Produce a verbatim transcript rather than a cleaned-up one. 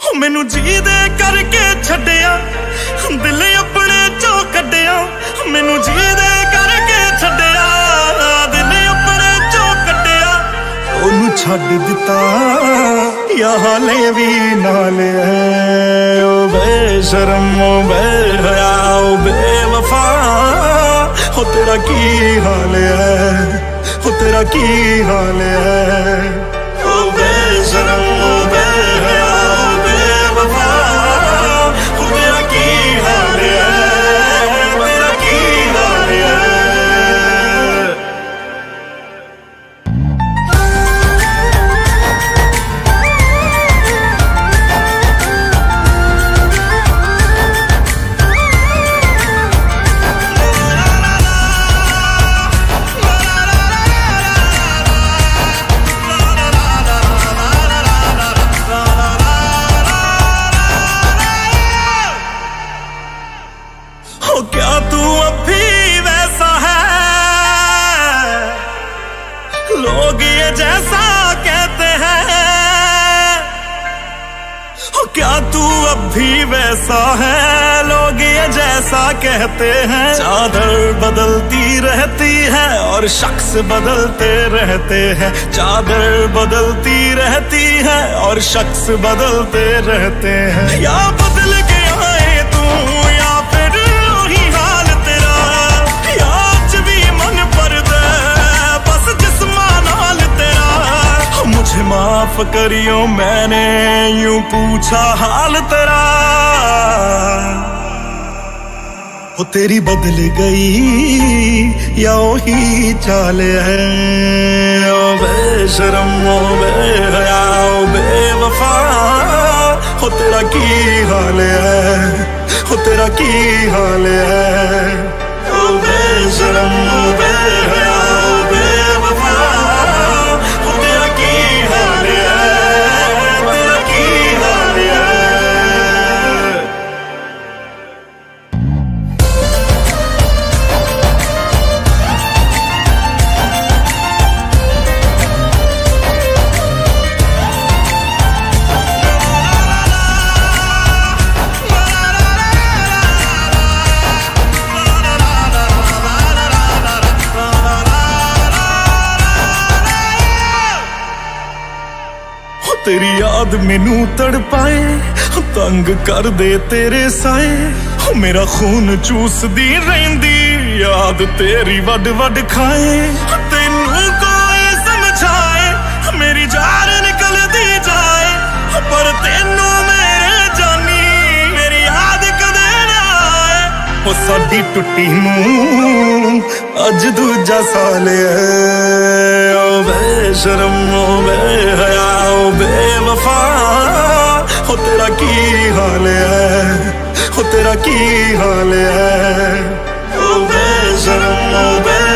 मैनू जी दे करके छड्डिया, दिल अपने चो कड्डिया। मैनू जी दे करके छड्डिया, दिल अपने चो कड्डिया। ओनू छड्ड दिता या हाले भी नाल है। ओ बेशरम ओ बेहया ओ बेवफा, हो तेरा की हाल है, हो तेरा की हाल है। ओ बेशरम ओ बेहया ओ बेवफा, हो तेरा की हाल है, तेरा की हाल है। क्या तू अभी वैसा है, लोग ये जैसा कहते हैं। हो क्या तू अभी वैसा है, लोग ये जैसा कहते हैं। चादर बदलती रहती है और शख्स बदलते रहते हैं। चादर बदलती रहती है और शख्स बदलते रहते हैं। या बदल गया है तू या फिर वही हाल तेरा, या आज भी मन पर दे बस जिस्मां नाल तेरा। मुझे माफ करियो मैंने यूं पूछा हाल तेरा। हो तेरी बदल गई या वही चाल है। ओ बेशरम ओ बेहया ओ बेवफा, हो तेरा की हाल है, हो तेरा की हाल है। ओ बेशरम ओ बेहया ओ बेवफा, हो तेरा की हाल है, तेरा की हाल है। तेरी याद मैनू तड़पाए, तंग कर दे तेरे साए। मेरा खून चूसदी रहिंदी याद तेरी वड वड खाए। तेनू कोई समझाए मेरी जान निकलदी जाए, पर तेनू मेरे जानी मेरी याद कदे ना आए। ओ साडी टुट्टी नू अज दूजा साल है। ओ बेशरम ओ बेहया ओ बेवफा, हो तेरा की हाल है, हो तेरा की हाल है। ओ बेशरम ओ बे